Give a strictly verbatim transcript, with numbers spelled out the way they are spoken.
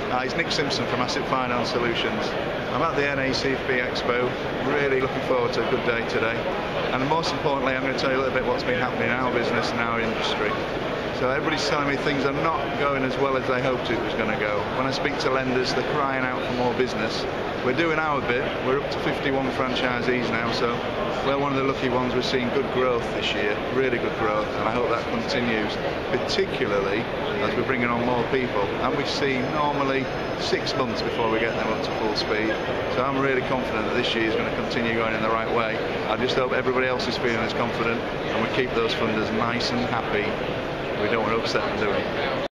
Uh, it's Nick Simpson from Asset Finance Solutions. I'm at the N A C F B EXPO, really looking forward to a good day today. And most importantly, I'm going to tell you a little bit what's been happening in our business and our industry. So everybody's telling me things are not going as well as they hoped it was going to go. When I speak to lenders, they're crying out for more business. We're doing our bit. We're up to fifty-one franchisees now, so we're one of the lucky ones. We're seeing good growth this year, really good growth, and I hope that continues, particularly as we're bringing on more people. And we see normally six months before we get them up to full speed. So I'm really confident that this year is going to continue going in the right way. I just hope everybody else is feeling as confident, and we keep those funders nice and happy. We don't want to upset them, do we?